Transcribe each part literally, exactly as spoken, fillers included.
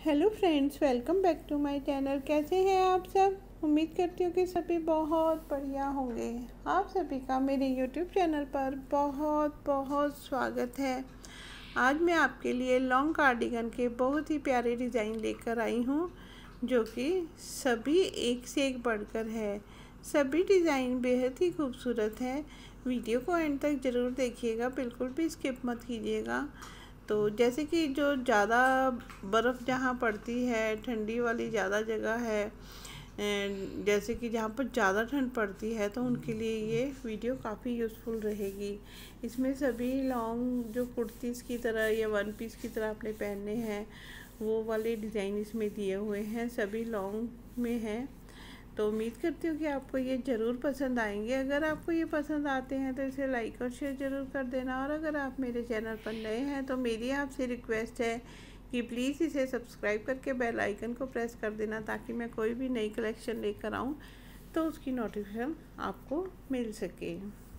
Hello friends, welcome back to my channel. कैसे हैं आप सब? उम्मीद करती हूँ कि सभी बहुत बढ़िया होंगे। आप सभी का मेरे यूट्यूब चैनल पर बहुत बहुत स्वागत है। आज मैं आपके लिए लॉन्ग कार्डिगन के बहुत ही प्यारे डिज़ाइन लेकर आई हूँ, जो कि सभी एक से एक बढ़कर है। सभी डिज़ाइन बेहद ही खूबसूरत है। वीडियो को एंड तक ज़रूर देखिएगा, बिल्कुल भी स्किप मत कीजिएगा। तो जैसे कि जो ज़्यादा बर्फ़ जहाँ पड़ती है, ठंडी वाली ज़्यादा जगह है, जैसे कि जहाँ पर ज़्यादा ठंड पड़ती है, तो उनके लिए ये वीडियो काफ़ी यूज़फुल रहेगी। इसमें सभी लॉन्ग जो कुर्तीज़ की तरह या वन पीस की तरह आपने पहनने हैं, वो वाले डिज़ाइन इसमें दिए हुए हैं, सभी लॉन्ग में हैं। तो उम्मीद करती हूँ कि आपको ये ज़रूर पसंद आएंगे। अगर आपको ये पसंद आते हैं तो इसे लाइक और शेयर ज़रूर कर देना। और अगर आप मेरे चैनल पर नए हैं तो मेरी आपसे रिक्वेस्ट है कि प्लीज़ इसे सब्सक्राइब करके बेल आइकन को प्रेस कर देना, ताकि मैं कोई भी नई कलेक्शन लेकर आऊँ तो उसकी नोटिफिकेशन आपको मिल सके।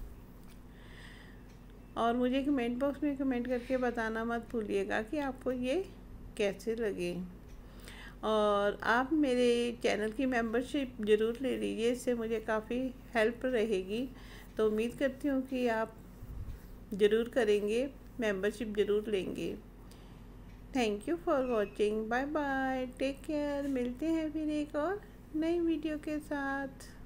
और मुझे कमेंट बॉक्स में कमेंट करके बताना मत भूलिएगा कि आपको ये कैसे लगे। और आप मेरे चैनल की मेंबरशिप ज़रूर ले लीजिए, इससे मुझे काफ़ी हेल्प रहेगी। तो उम्मीद करती हूँ कि आप ज़रूर करेंगे, मेंबरशिप ज़रूर लेंगे। Thank you for watching. Bye bye, take care. मिलते हैं फिर एक और नई वीडियो के साथ।